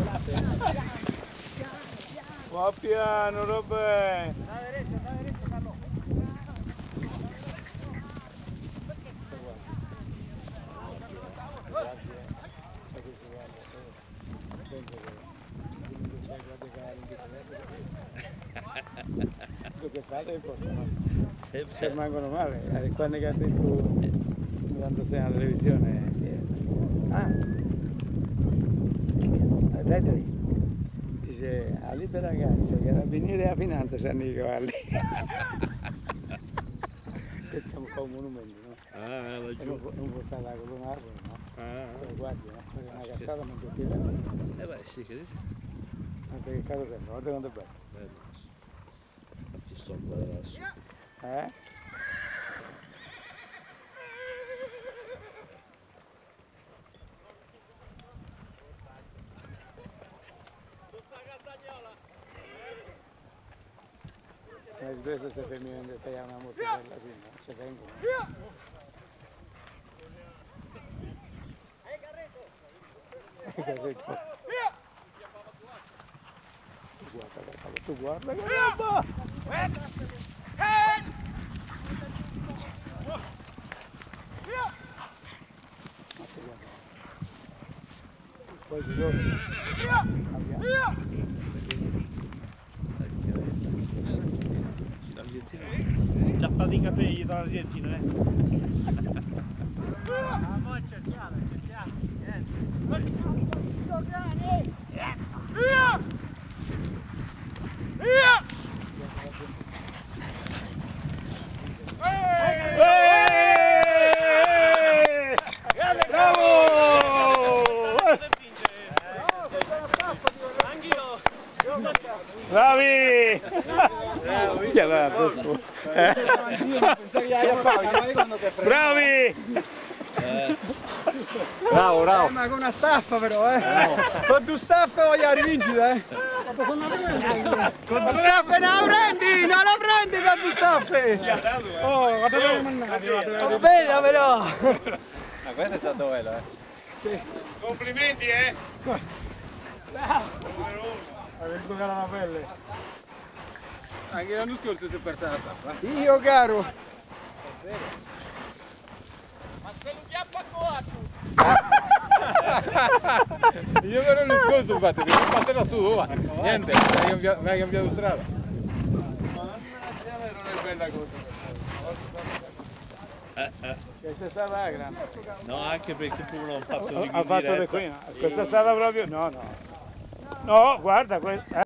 Va piano, Robè! Da derecha, Carlos. Che fate è importante. Se rimangono male, quando che ha detto quando sei alla televisione. Dai, dice a libera ragazzo che era a venire a finanza c'hanno i cavalli. Questo è un po' un monumento, no? Ah, laggiù. Non portare la colonna arbore, no? Ah. Guardi, no? È una cazzata ma che tira. Beh, sì, che dici? Anche che caro sembra, guarda quanto è bello. Bello. Infatti sto bello adesso. Ma di questo stai femminile che tagliamo una molto bella, sì, no? Ci vengono. Carretto. Tu guarda che roba! Poi di loro. Ciappa di capelli dall'Argentina, Ma cerchiamo, Bravi! Chi è Bravi! Bravo, bravo. Ma con una staffa però, Con due staffe voglio rivincere, Con due staffe non la prendi, per due staffe! Oh, guarda dove mandare. Bella però! Ma questo è stato bello, Sì. Complimenti, Avete toccato la pelle. Anche l'anno scorso si è persa la tappa. Io caro! Ma se non chiappa coatto! Io ero l'anno scorso infatti, mi passerò su, niente, mi ha cambiato strada. Ma non è bella cosa. Questa è stata la grande. No, anche perché pure non ho fatto Ha fatto di qui, no? Questa è stata proprio... No, guarda,